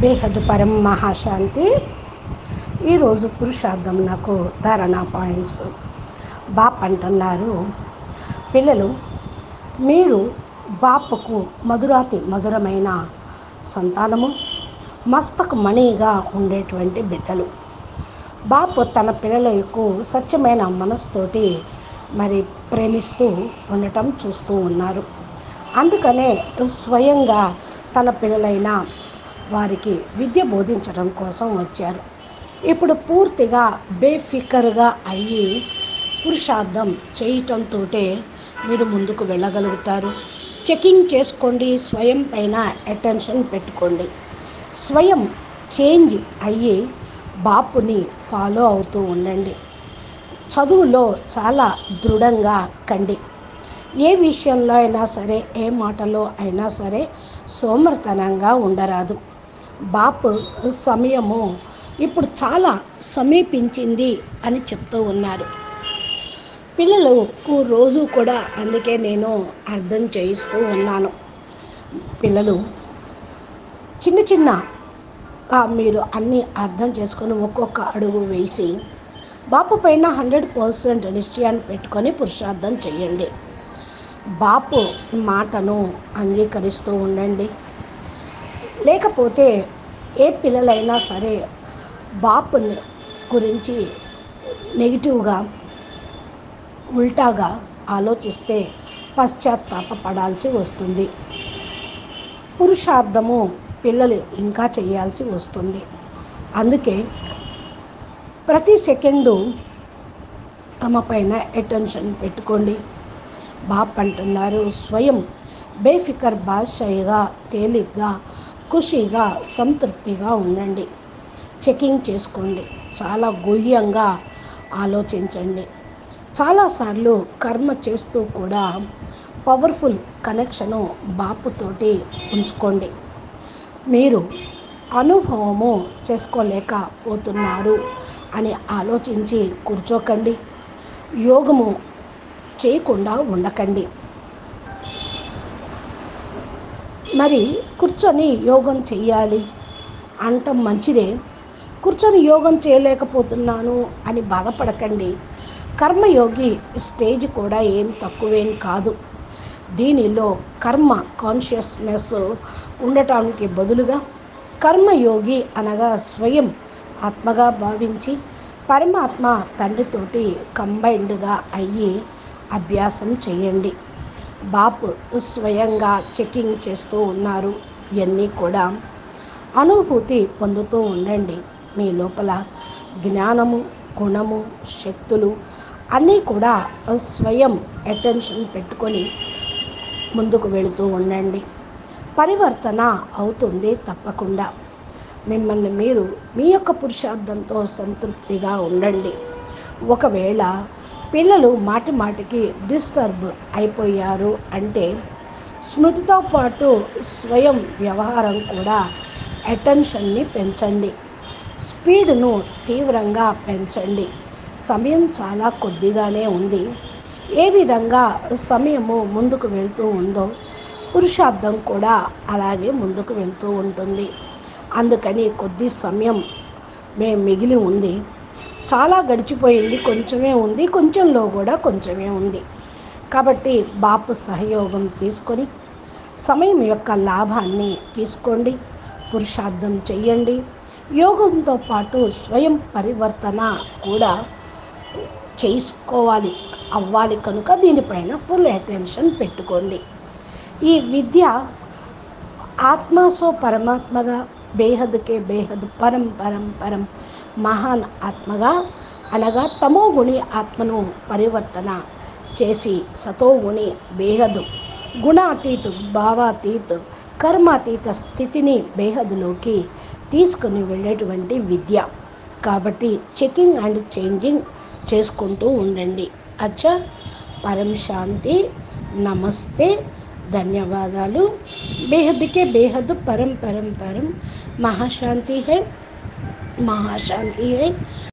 బేహద్ పరం మహాశాంతి. ఈరోజు పురుషార్థం నాకు ధారణా పాయింట్స్. బాప్ అంటున్నారు, పిల్లలు మీరు బాపుకు మధురాతి మధురమైన సంతానము, మస్తకు మణిగా ఉండేటువంటి బిడ్డలు. బాపు తన పిల్లలకు స్వచ్ఛమైన మనసుతోటి ప్రేమిస్తూ ఉండటం చూస్తూ ఉన్నారు. అందుకనే స్వయంగా తన పిల్లలైన వారికి విద్య బోధించడం కోసం వచ్చారు. ఇప్పుడు పూర్తిగా బేఫికర్గా అయ్యి పురుషార్థం చేయటంతో మీరు ముందుకు వెళ్ళగలుగుతారు. చెకింగ్ చేసుకోండి, స్వయం పైన అటెన్షన్ పెట్టుకోండి. స్వయం చేంజ్ అయ్యి బాపుని ఫాలో అవుతూ ఉండండి. చదువులో చాలా దృఢంగా కండి. ఏ విషయంలో అయినా సరే, ఏ మాటలో అయినా సరే సోమరితనంగా ఉండరాదు. బాపు సమయము ఇప్పుడు చాలా సమీపించింది అని చెప్తూ ఉన్నారు. పిల్లలకు రోజు కూడా అందుకే నేను అర్థం చేయిస్తూ ఉన్నాను. పిల్లలు చిన్న చిన్న మీరు అన్నీ అర్థం చేసుకొని ఒక్కొక్క అడుగు వేసి బాపు పైన 100% నిశ్చయాన్ని పెట్టుకొని పురుషార్థం చేయండి. బాపు మాటను అంగీకరిస్తూ ఉండండి. లేకపోతే ఏ పిల్లలైనా సరే బాపుని గురించి నెగిటివ్గా ఉల్టాగా ఆలోచిస్తే పశ్చాత్తాపపడాల్సి వస్తుంది. పురుషార్థము పిల్లలు ఇంకా చేయాల్సి వస్తుంది. అందుకే ప్రతి సెకండు తమ పైన అటెన్షన్ పెట్టుకోండి. బాప్ అంటున్నారు, స్వయం బేఫికర్ బాద్షాయిగా, తేలిగ్గా, ఖుషీగా, సంతృప్తిగా ఉండండి. చెకింగ్ చేసుకోండి. చాలా గుహ్యంగా ఆలోచించండి. చాలాసార్లు కర్మ చేస్తూ కూడా పవర్ఫుల్ కనెక్షను బాపుతోటి ఉంచుకోండి. మీరు అనుభవము చేసుకోలేకపోతున్నారు అని ఆలోచించి కూర్చోకండి. యోగము చేయకుండా ఉండకండి. కూర్చొని యోగం చెయ్యాలి అంటం మంచిదే. కూర్చొని యోగం చేయలేకపోతున్నాను అని బాధపడకండి. కర్మయోగి స్టేజ్ కూడా ఏం తక్కువేం కాదు. దీనిలో కర్మ కాన్షియస్నెస్ ఉండటానికి బదులుగా కర్మయోగి అనగా స్వయం ఆత్మగా భావించి పరమాత్మ తండ్రితోటి కంబైన్డ్గా అయ్యి అభ్యాసం చేయండి. బాపు స్వయంగా చెకింగ్ చేస్తూ ఉన్నారు. ఇవన్నీ కూడా అనుభూతి పొందుతూ ఉండండి. మీ లోపల జ్ఞానము, గుణము, శక్తులు అన్నీ కూడా స్వయం అటెన్షన్ పెట్టుకొని ముందుకు వెళుతూ ఉండండి. పరివర్తన అవుతుంది తప్పకుండా. మిమ్మల్ని మీరు మీ యొక్క పురుషార్థంతో సంతృప్తిగా ఉండండి. ఒకవేళ పిల్లలు మాటి మాటికి డిస్టర్బ్ అయిపోయారు అంటే స్మృతితో పాటు స్వయం వ్యవహారం కూడా అటెన్షన్ని పెంచండి. స్పీడ్ను తీవ్రంగా పెంచండి. సమయం చాలా కొద్దిగానే ఉంది. ఏ విధంగా సమయము ముందుకు వెళ్తూ ఉందో పురుషార్థం కూడా అలాగే ముందుకు వెళ్తూ ఉంటుంది. అందుకని కొద్ది సమయం మిగిలి ఉంది. చాలా గడిచిపోయింది, కొంచెమే ఉంది, కొంచెంలో కూడా కొంచెమే ఉంది. కాబట్టి బాపు సహయోగం తీసుకొని సమయం యొక్క లాభాన్ని తీసుకోండి. పురుషార్థం చెయ్యండి. యోగంతో పాటు స్వయం పరివర్తన కూడా అవ్వాలి కనుక దీనిపైన ఫుల్ అటెన్షన్ పెట్టుకోండి. ఈ విద్య ఆత్మసో పరమాత్మగా, బేహద్కే బేహద్, పరం పరం పరం మహాన్ ఆత్మగా అనగా తమోగుణి ఆత్మను పరివర్తన చేసి సతోగుణి బేహద్ గుణాతీత్, భావాతీత్, కర్మాతీత స్థితిని బేహద్లోకి తీసుకుని వెళ్ళేటువంటి విద్య. కాబట్టి చెకింగ్ అండ్ చేంజింగ్ చేసుకుంటూ ఉండండి. అచ్చా, పరం శాంతి. నమస్తే, ధన్యవాదాలు. బేహద్కే బేహద్, పరం పరం పరం మహాశాంతి హై, మహాశాంతి హై.